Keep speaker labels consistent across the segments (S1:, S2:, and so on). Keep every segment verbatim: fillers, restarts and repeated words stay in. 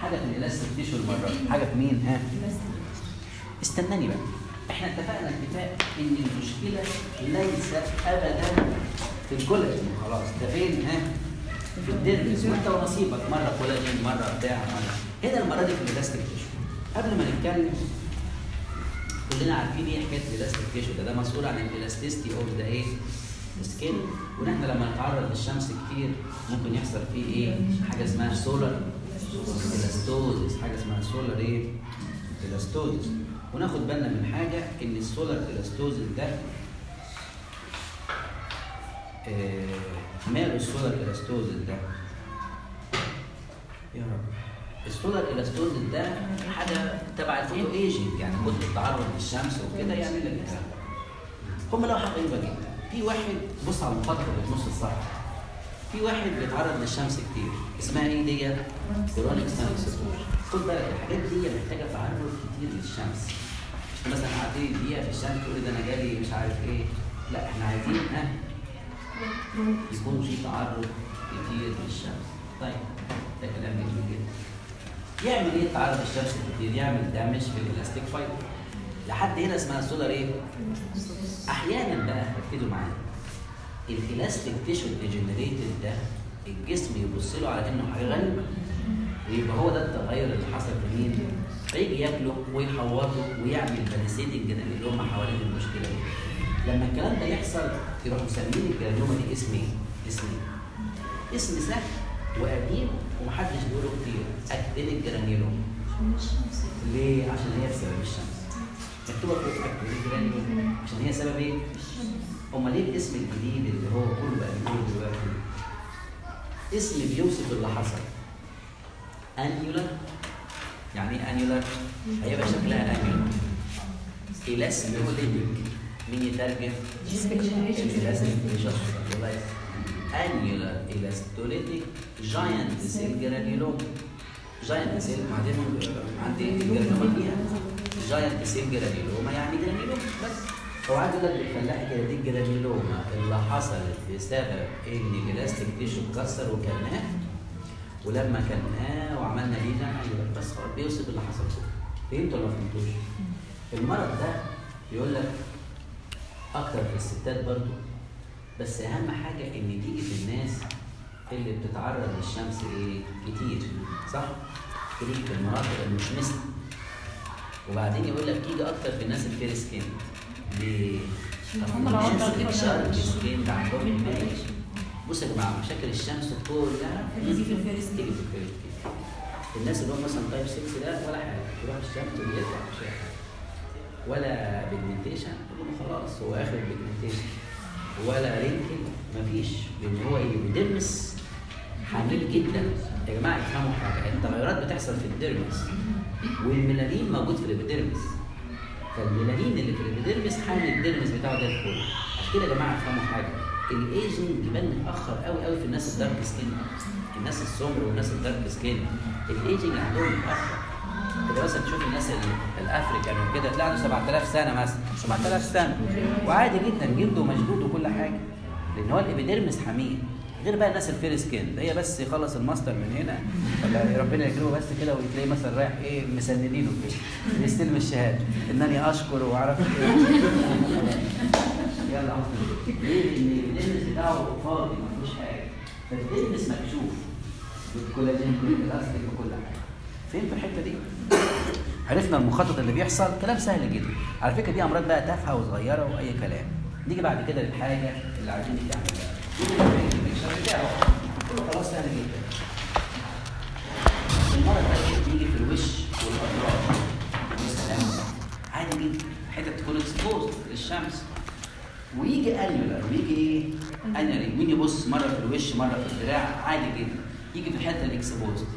S1: حاجه في الالاستيك تيشو المره دي، حاجه في مين؟ ها؟ استناني بقى. احنا اتفقنا اتفاق ان المشكله ليست ابدا في الكولاجين، خلاص ده فين؟ ها؟ في الديرمس، وانت ونصيبك مره كولاجين مره بتاع مره. هنا المره دي في الالاستيك تيشو. قبل ما نتكلم كلنا عارفين ايه حكايه الالاستيك تيشو ده؟ ده مسؤول عن الالاستيستي اوف ذا ايه؟ سكين. ونحن لما نتعرض للشمس كتير ممكن يحصل فيه ايه؟ حاجه اسمها سولار الاستوزيس، حاجه اسمها سولار ايه؟ الاستوزيس. وناخد بالنا من حاجه ان السولار الاستوزيس ده آه ماله السولار الاستوزيس ده؟ يا رب. السولار الاستوزيس ده حاجه تبع الفوتو ايجنج، يعني كنت التعرض للشمس وكده يعمل لك الكلام ده. هم لو حاجه غريبه جدا، في واحد بص على المخطط اللي في نص الصفحه، في واحد بيتعرض للشمس كتير، اسمها ايه دي؟ كورونيك سان اكسبوجر. خد بالك الحاجات دي محتاجه تعرض كتير للشمس. مش مثلا قعدتي دقيقه في الشمس تقولي ده انا جالي مش عارف ايه، لا احنا عايزين ها يكون في تعرض كتير للشمس. طيب ده كلام جميل جدا. يعمل ايه التعرض للشمس كتير؟ يعمل دامج في الالاستيك فايبر. لحد هنا اسمها سولار ايه؟ احيانا بقى ركزوا معايا، الالاستيك تيشو ديجنريتد ده الجسم يبص له على انه حاجه غريبه، ويبقى هو ده التغير اللي حصل في مين؟ فيجي ياكله ويحوطه ويعمل بلاسيدنج جرانيلوما حوالين المشكله دي. لما الكلام ده يحصل يروحوا مسمين الجرانيلوما دي اسم ايه؟ اسم ايه؟ اسم سهل وقديم ومحدش بيقوله كتير، اكتينيك جرانيلوما. ليه؟ عشان هي بسبب الشمس. مكتوبه فوق اكتينيك جرانيلوما عشان هي سبب ايه؟ امال ليه الاسم الجديد اللي هو كله بقى بيقول دلوقتي؟ اسم بيوصف اللي حصل. انيولار، يعني ايه انيولار؟ هيبقى شكلها انيولار. الاستيك، مين يترجم؟ الاستيك انيولار الاستوليتيك جاينت سيل جرانيولوما. جاينت سيل بعدين عندي الجرانيولوما فيها جاينت سيل جرانيولوما، يعني جرانيولوما بس. هو عايز يقول لك بالفلاحي كده دي الجرانيولوما اللي حصلت بسبب ان الاستيك تيشو اتكسر وكلناه، ولما كلناه وعملنا ليه جمع بس خلاص بيوصف اللي حصل كده. فهمتوا ولا ما فهمتوش؟ المرض ده بيقول لك اكتر في الستات برضه، بس اهم حاجه ان تيجي في الناس اللي بتتعرض للشمس ايه؟ كتير، صح؟ تيجي في المناطق المشمسه. وبعدين يقول لك يجي اكتر في الناس الفير سكين. ليه؟ هم العضلات الشارب سكين ده عندهم هناك. بصوا يا جماعه مشاكل الشمس كلها
S2: تيجي في الفير سكين.
S1: تيجي في الفير سكين. الناس اللي هم مثلا تايب ستة ده ولا حاجه، يروح الشمس ويرجع مش اي حاجه. ولا بيجمنتيشن، يقول له خلاص هو اخر بيجمنتيشن. ولا رينكل، مفيش، لان هو ايبيديرمس حميل جدا. يا جماعه افهموا حاجه، التغيرات بتحصل في الديرمس والميلانين موجود في الابيديرمس. فالميلانين اللي في الابيديرمس حامل الديرمس بتاعه ده الفل. عشان كده يا جماعه افهموا حاجه، الايجنج يبان متاخر قوي قوي في الناس الدارك سكين، الناس السمر والناس الدارك سكين الايجنج عندهم متاخر. كده مثلا تشوف الناس الافريكان وكده تلاقي عنده سبعة آلاف سنه مثلا، سبعة آلاف سنه وعادي جدا جلده مشدود وكل حاجه، لان هو الابيديرمس حميل. غير بقى الناس الفير سكين هي بس يخلص الماستر من هنا ولا ربنا يكرمه بس كده وتلاقيه مثلا رايح ايه مسندينه كده يستلم الشهاده انني اشكر واعرف ايه. يلا اصلا ليه؟ لان الابيديرمس بتاعه فاضي ما فيهوش حاجه، فالابيديرمس مكشوف بالكولاجين بالالاستيك بكل حاجه. فهمتوا الحته دي؟ عرفنا المخطط اللي بيحصل، كلام سهل جدا. على فكره دي امراض بقى تافهه وصغيره واي كلام. نيجي بعد كده للحاجه اللي عايزين نعملها. البيكشر بتاعه كله خلاص سهل جدا. المرض ده بيجي في الوش والاطراف والسلام عادي جدا، حته تكون اكسبوزد للشمس. ويجي انيولار، ويجي ايه؟ انيولار، مين يبص مره في الوش مره في الدراع عادي جدا. يجي في الحته الاكسبوزد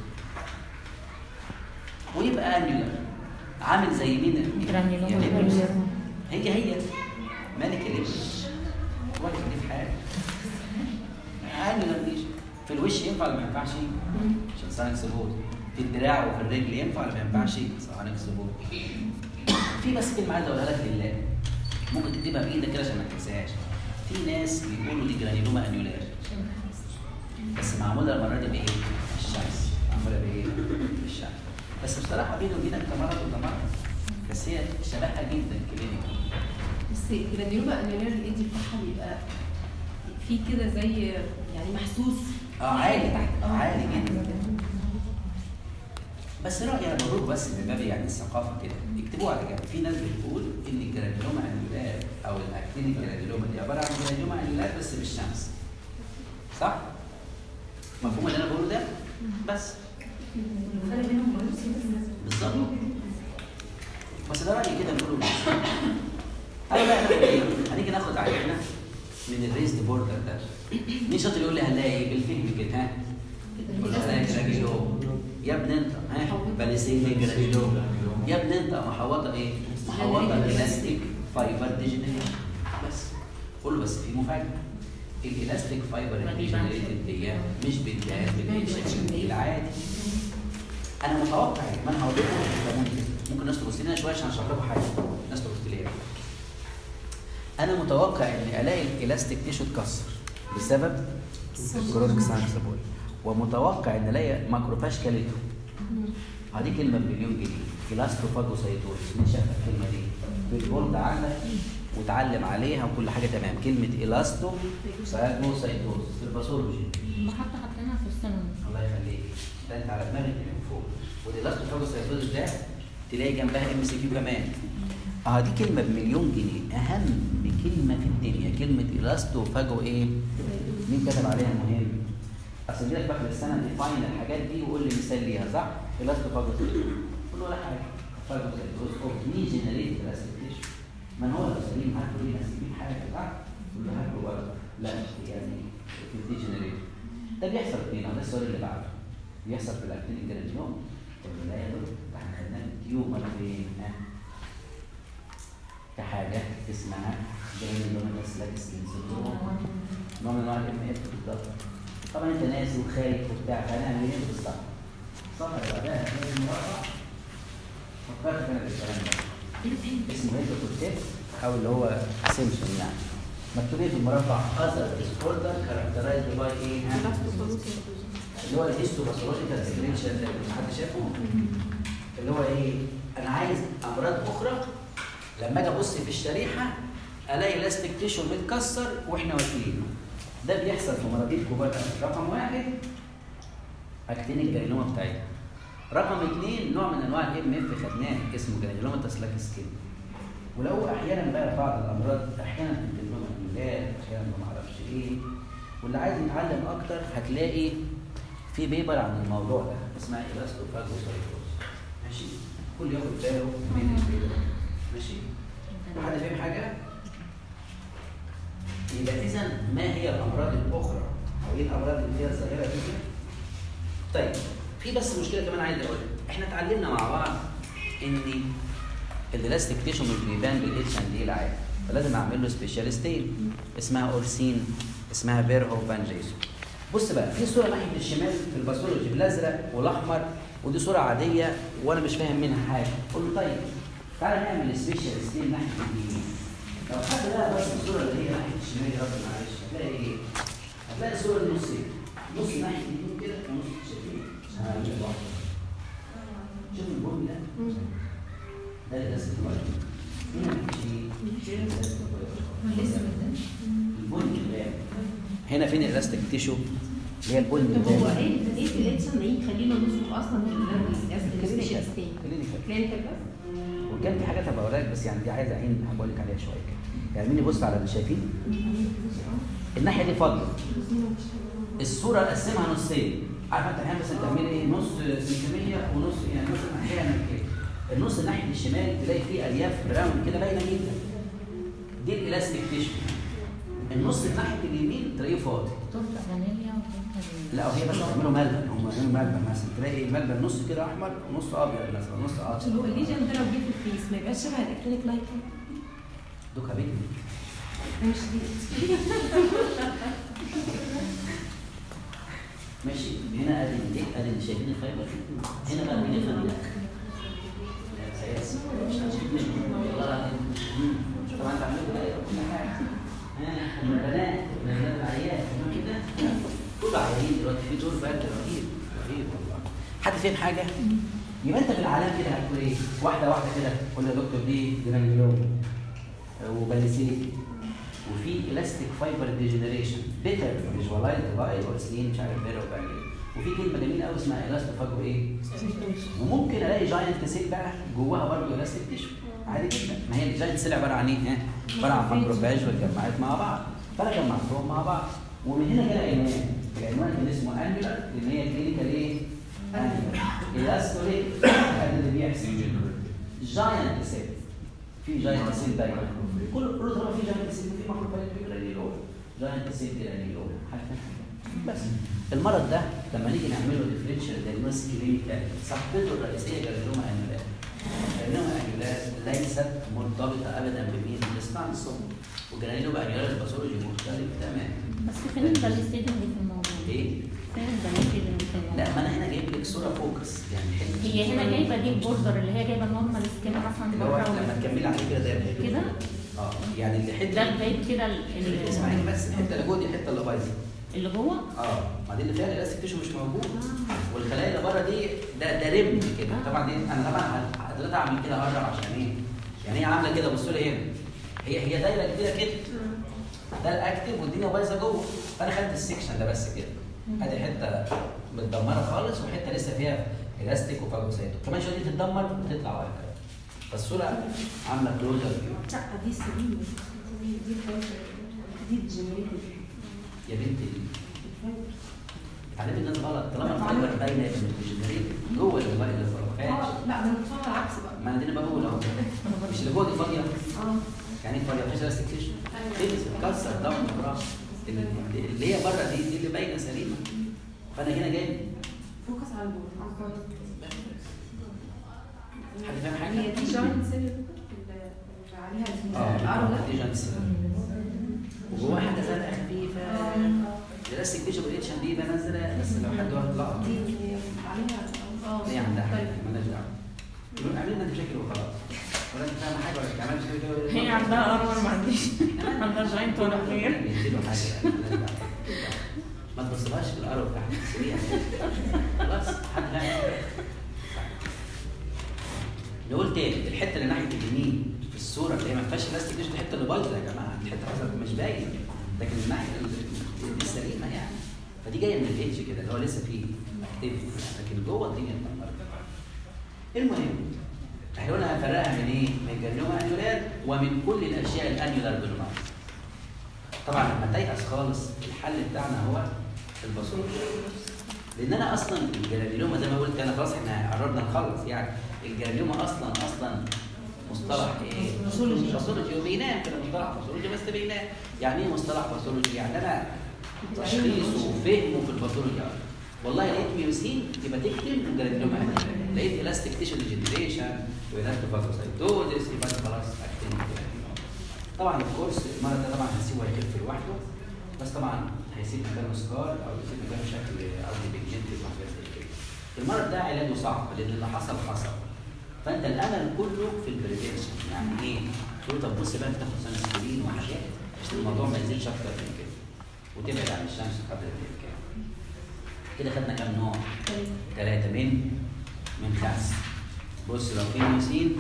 S1: ويبقى انيولار عامل زي مين؟
S2: جرانيولوما.
S1: هي هي مالك اللبش ولا في حاجه. انيولار ليش؟ في الوش ينفع ولا ما ينفعش؟ عشان ساينك سبوت. في الدراع وفي الرجل ينفع ولا ما ينفعش؟ ساينك سبوت. في بس كلمه عايز اقولها لك لله، ممكن تكتبها بايدك كده عشان ما تنساهاش. في ناس بيقولوا دي جرانيولوما انيولار بس معموله المره دي بايه؟ الشمس. معموله بايه؟ الشمس. بصراحه بيني وبينك كمرض وده مرض، بس هي شبهها جدا كلينيكال.
S2: بس الجرانيولوما انيولار الايدي بتاعها بيبقى في كده زي يعني محسوس
S1: اه عالي
S2: تحت- آه.
S1: عالي جدا. بس رأيي انا بقول بس من باب يعني الثقافه كده، اكتبوه على جنب. في ناس بتقول ان الجرانيولوما انيولار او الاكتينيك جرانيولوما دي عباره عن جرانيولوما انيولار بس بالشمس. صح؟ مفهوم اللي انا بقوله ده؟ بس
S2: الفرق بينهم
S1: بالظبط. بس ده رأيي كده بنقوله. تعالوا بقى ناخد ايه؟ هنيجي ناخد عينه من الريزد بوردر ده. مين شاطر يقول لي هنلاقي ايه بالفهم كده؟ ها؟ يقول هنلاقي جرانيولوما. يا ابني انت ها؟ باليسيميك جرانيولوما. يا ابني انت محوطه ايه؟ محوطه الاستيك فايبر ديجنريشن. بس قول له بس في مفاجاه. الالاستيك فايبر ديجنريتد دي مش بتبان بالاتش العادي. انا متوقع ما انا هقول لكم ممكن ممكن الناس تبص لنا شويه عشان اشرح لكم حاجه. الناس تبص لي انا متوقع اني الاقي الالاستيك تيشو اتكسر بسبب كرونيك سانكسبول، ومتوقع ان الاقي ماكروفاج كاليتو. هذه كلمه بمليون جنيه. الاستروفاجوسايتوز مين شاف الكلمه دي؟ بالبورد عندك وتعلم عليها وكل حاجه تمام. كلمه الاستروفاجوسايتوز في الباثولوجي
S3: ما حتى حطيناها في السنه.
S1: الله يخليك، ده انت على دماغك من فوق. والاستروفاجوسايتوز ده تلاقي جنبها ام سي كيو كمان. اه دي كلمه بمليون جنيه، اهم كلمه في الدنيا كلمه الاستوفاجو ايه؟ مين كتب عليها مهم؟ اصل دي لك بقى السنه دي فاين الحاجات دي وقول لي مثال ليها صح؟ الاستوفاجو قول ولا حاجه. فاجوسايتوز اوف مي جنريت الاستيشن. من هو المسلمين هاكلوا ليه نسيبين حاجه صح؟ قول له هاكلوا برضه. لا يعني في دي جنريت. ده بيحصل فين؟ ده السؤال اللي بعده. بيحصل في الاكتينيك جرانيولوم ولا لا يا دكتور؟ احنا خدنا تيومر فين؟ ها؟ كحاجه اسمها جرانيولوما سلاكس سيندروم. نوع من انواع الام اف بالضبط. طبعا انت ناسي وخايف وبتاع، فهنعمل ايه بالظبط؟ الصفحه اللي بعدها هي المراقبه. فكرت انا بالكلام ده. اسمه هيدروكورتيك او اللي هو اسيمشن يعني. مكتوب ايه في المربع؟ اذر ديسوردر كاركترايزد باي ايه؟ اللي هو الهيستوباثولوجيكال سيجريشن اللي حد شافه؟ اللي هو ايه؟ انا عايز امراض اخرى لما اجي ابص في الشريحه الاقي الاستيك تيشو متكسر واحنا واقفين. ده بيحصل في مرضين كبار. رقم واحد اكتينيك جرانيولوما بتاعتها. رقم اثنين نوع من انواع الام اف خدناه اسمه جرانيولوما تسلاك سكين. ولو احيانا بقى بعض الامراض احيانا بتنتهي مجلات احيانا ما اعرفش ايه. واللي عايز يتعلم اكتر هتلاقي في بيبر عن الموضوع ده اسمها الاستروفاجوسايتوز. ماشي؟ كل ياخد باله من البيبر. ماشي؟ حد فاهم حاجه؟ يبقى اذا ما هي الامراض الاخرى او ايه الامراض اللي فيها الظاهره دي؟ طيب في بس مشكله كمان عايز اقولها. احنا اتعلمنا مع بعض ان الالاستيك تيشو مش بيبان بالاتش اند دي العادي، فلازم اعمل له سبيشاليستين اسمها اورسين اسمها فيرهو فانجيسو. بص بقى في صوره ناحيه الشمال في الباثولوجي بالازرق والاحمر ودي صوره عاديه وانا مش فاهم منها حاجه. قول له طيب تعالى نعمل سبيشاليستين ناحيه اليمين. لو حد لقى بس الصوره اللي هي ناحيه الشمال يا رب معلش هتلاقي ايه؟ هتلاقي الصوره دي نصين، نص ناحيه اليمين كده ونص شايفين. شوف البني ده ده الاستيك فايبر. هنا في البني الغامق. هنا فين الاستيك تيشو؟ اللي هي البني
S2: طب هو
S1: الغامق.
S2: ايه ايه في الاتش ان ايه يخلينا نوصف اصلا
S1: كلينيكال
S2: كلينيكال بس؟
S1: وكان في حاجات هبقى اوريك بس يعني دي عايزه عين هقول لك عليها شويه كده. يعني مين يبص على اللي شايفين؟ الناحيه دي فاضيه. الصوره قسمها نصين. عارف انت احيانا بس تعمل ايه؟ نص سنتيميه ونص يعني مثلا احيانا كده. النص ناحيه الشمال تلاقي فيه الياف براون كده باينه جدا. دي الالاستيك تيشو. النص ناحيه اليمين تلاقيه فاضي.
S3: تفضل فانيليا وتفضل
S1: لا وهي بس بيعملوا ملبن، هم بيعملوا ملبن مثلا تلاقي الملبن نص كده احمر ونص ابيض مثلا ونص اصفر.
S2: هو الليجن ده لو جه في الفيس ما يبقاش شبه الاكتينيك لايكن؟
S1: دوكا بيجي
S2: مش دي.
S1: ماشي. هنا ادي دي ادي شايفين الفايبر. هنا بقى مين يفهم؟ طبعا انت عملت كل حاجه. ها البنات البنات العيال كده كل عيالين دلوقتي في دور برد رهيب رهيب والله. حد فاهم حاجه؟ يبقى انت في العلام كده هتقول ايه؟ واحده واحده كده قول يا دكتور دي جرانيولوم وباليسيتي وفي الاستيك فايبر ديجنريشن بيتر فيجوالايز باي اور سين مش عارف بيرو وبعدين وفي كلمه جميله قوي اسمها الاستوفاجو ايه؟ وممكن الاقي جاينت سيل بقى جواها برضه الاستيك تيشو عادي جدا. ما هي الجاينت سيل عباره عن ايه؟ ها؟ عباره عن ماكروفاج واتجمعت مع بعض فانا جمعتهم مع بعض ومن هنا جاي عنوان العنوان اللي اسمه انجلر اللي هي كلينيكال ايه؟ الاستو ايه؟ اللي بيحصل جاينت سيل في جاينت سيل دايما كل كل طبعا في جاينت سيل في ماكروفاج في جرانيولوم جاينت سيل جرانيولوم بس المرض ده لما نيجي نعمله ديفرنشال دايجنوستيك كلينيكال صاحبته الرئيسيه جرانيولوما انيولار. جرانيولوما انيولار ليست مرتبطه ابدا بمين؟ بالستانسوم وجرانيولوما انيولار الباثولوجي مختلف تماما.
S3: بس فين الباليستيدنج في الموضوع؟
S1: ايه؟
S3: فين الباليستيدنج في الموضوع؟
S1: لا ما انا هنا جايب لك صوره فوكس يعني
S3: هي هنا جايبه دي البوردر اللي هي جايبه النورمال سكين مثلا
S1: اللي هو لما تكملي عليه كده ده
S3: كده
S1: اه يعني اللي حته
S3: ده جايب كده
S1: اسمعيني بس الحته اللي جوه دي الحته اللي بايظه
S3: اللي جوه
S1: اه ما دي اللي فيها الالاستيك تيشو مش موجود آه. والخلايا اللي بره دي ده ده رمل كده آه. طبعا دي انا طبعا هتلاقي اعمل كده اقرب عشان ايه؟ يعني هي عامله كده بصوا لي هنا هي هي دايره كده كده ده الاكتف والدنيا بايظه جوه فانا خدت السكشن ده بس كده ادي حته متدمره خالص وحته لسه فيها الاستيك وفاجوسايتو كمان شويه دي تتدمر وتطلع وهكذا فالصوره عامله كلوزر فيو.
S2: لا دي سليمه دي الفايبر دي الجنريتد
S1: يا بنتي تعلمي الناس غلط طالما الفايبر باينه يبقى مش جنريتد جوه الموبايل اللي فرقاش
S2: لا انا بتفهم العكس بقى
S1: ما انا دي بقول اهو مش اللي جوه دي فاضيه اه يعني ايه فاضيه مفيش الاستيك تيشو بتتكسر ضغط براس اللي هي بره دي دي اللي باينه سليمه فانا هنا جاي
S2: فوكس على البورد
S1: حد فاهم حاجه؟
S2: هي دي جوينت سيل اللي عليها
S1: الارو ده دي جوينت سيل وجواها حاجه زرقاء خفيفه الاستيك تيشو بريتشن دي بنزلها بس لو حد واخد لقطه
S2: دي عليها اه
S1: هي عندها حاجه مالهاش دعوه اعمل لنا مشاكل وخلاص ولا انت فاهمه حاجه ولا بتعملش كده
S3: هي عندها ارمر ما عنديش عندها جاينت ولا خير
S1: بيديله حاجه ما تبصلهاش في الارو بتاعتك سريع خلاص حد فاهم نقول تاني الحته اللي ناحيه اليمين في الصوره اللي هي ما فيهاش الاستيك تيشو الحته اللي بايظه يا جماعه الحته مش باينه لكن الناحيه دي سليمه يعني فدي جايه من الاتش كده اللي هو لسه فيه اكتيفيتي لكن جوه الدنيا اتدمرت. المهم احنا قلنا هنفرقها من ايه؟ من جرانيولوما انيولار ومن كل الاشياء الانيولار بالمرض. طبعا لما تيأس خالص الحل بتاعنا هو الباثولوجي لان انا اصلا الجرانيولوما زي ما قلت انا خلاص احنا قربنا نخلص يعني الجرانيولوما اصلا اصلا مصطلح ايه؟ باثولوجي باثولوجي وبينام كده مصطلح باثولوجي بس بينام يعني ايه مصطلح باثولوجي؟ يعني انا تشخيصه وفهمه في الباثولوجي والله لقيت ميوسين يبقى تكتب جرانيولوما انيولار لقيت الاستيك تيشو ديجنريشن وإلاستوفاجوسايتوزيس يبقى خلاص اكتب طبعا الكورس المرض ده طبعا هنسيبه هيخف لوحده بس طبعا هيسيب مكانه سكار او يسيب مكانه شكل او بيجمنتد وحاجات زي كده. المرض ده علاجه صعب لان اللي حصل حصل فانت الامل كله في البريفنشن يعني ايه؟ تقول طب بص بقى تاخد سنه سكرين وحاجات عشان الموضوع ما ينزلش اكتر من كده وتبعد عن الشمس قبل الامكان. كده خدنا كام نوع؟ ثلاثه من من خمسه. بص لو في ميوسين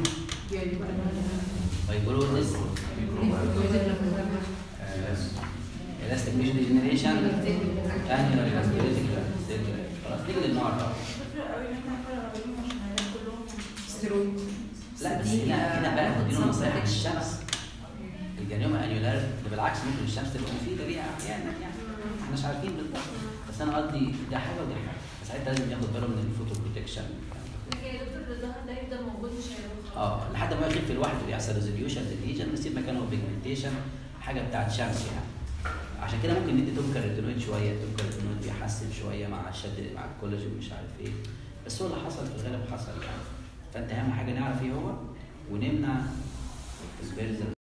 S1: فايبروزيس الاستيك تيشو ديجنريشن انيولار الاستيك خلاص نيجي للنوع الرابع. لا بس هنا هنا بقى مدينه نصايح عن الشمس. الجرانيولوما انيولار ده بالعكس ممكن الشمس تبقى مفيده ليها احيانا يعني احنا مش عارفين بالظبط بس انا قصدي ده حاجه ودي حاجه ساعتها لازم ياخد باله من الفوتو بروتكشن.
S4: لكن يا دكتور الظهر ده يفضل موجود مش هيروح
S1: اه لحد ما يخف لوحده يحصل ريزوليوشن للليجن نسيب مكانه بيجمنتيشن حاجه بتاعت شمس يعني. عشان كده ممكن ندي توكر ريتينويد شويه توكر ريتينويد بيحسن شويه مع الشد مع الكولاجين مش عارف ايه بس هو اللي حصل في الغالب حصل يعني. فانت اهم حاجه نعرف ايه هو ونمنع الفيرز